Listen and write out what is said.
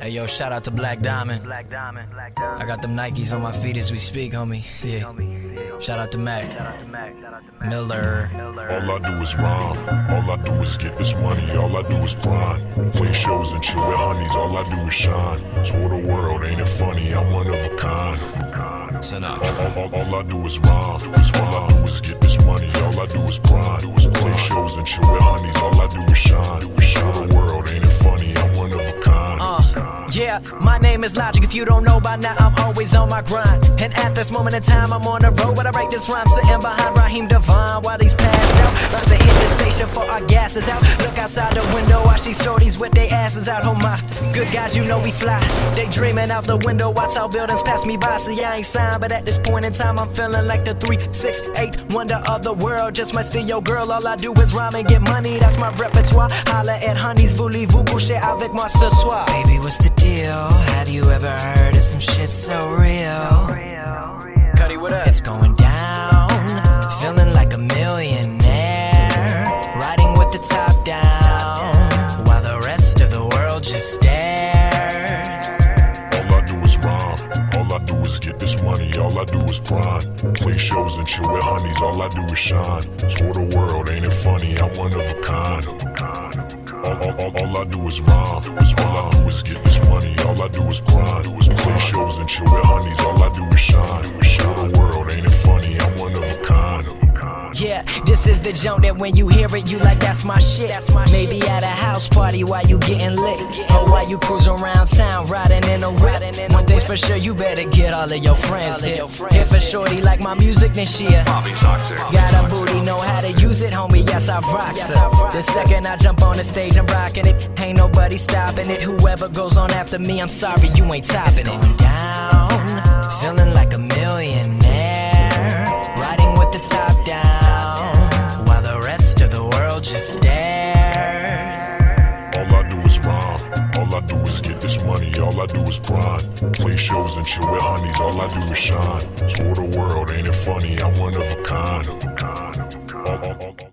Hey yo, shout out to Black Diamond. I got them Nikes on my feet as we speak, homie. Yeah. Shout out to Mac. Miller. All I do is rhyme. All I do is get this money. All I do is grind. Play shows and chill with honeys. All I do is shine. Tour the world, ain't it funny? I'm one of a kind. All I do is rhyme. All I do is get this money. All I do is grind. Play shows and chill with honeys. All I do is shine. Tour the world, ain't it funny? I'm one of a kind. Yeah, my name is Logic. If you don't know by now, I'm always on my grind. And at this moment in time, I'm on the road. But I write this rhyme sitting behind Raheem Devine while he's passed out. About to hit the station for our gas is out. Look outside the window, I see shorties with their asses out. Oh my, good guys, you know we fly. They dreaming out the window, watch how buildings pass me by. See, I ain't signed, but at this point in time, I'm feeling like the 368 wonder of the world. Just my steal girl, all I do is rhyme and get money. That's my repertoire. Holla at honeys, voulez-vous coucher avec moi ce soir? Baby, what's the deal? Have you ever heard of some shit so real? Cuddy, what up? It's going down, feeling like a millionaire, riding with the top down, while the rest of the world just stares. All I do is rhyme. All I do is get this money. All I do is grind. Play shows and chill with honeys. All I do is shine. Tour the world, ain't it funny? I'm one of a kind. All I do is rhyme. All I do is get this money. All I do is grind. Play shows and chill with honeys. All I do is shine. Tour the world, ain't it funny? I'm one of a kind. Yeah, this is the joint that when you hear it, you like that's my shit. Maybe at a house party while you getting lit, or while you cruising around town riding in a whip. One day's for sure, you better get all of your friends here. If a shorty like my music, then she got a booty, know how to use it, homie, yes, I rocks her. The second I jump on the stage, I'm rocking it. Ain't nobody stopping it. Whoever goes on after me, I'm sorry, you ain't topping it. It's going down, feeling like a millionaire, riding with the top down, while the rest of the world just stares. All I do is rhyme. All I do is get this money. All I do is grind. Play shows and chill with honeys. All I do is shine. Tour the world, ain't it funny? I'm one of a kind.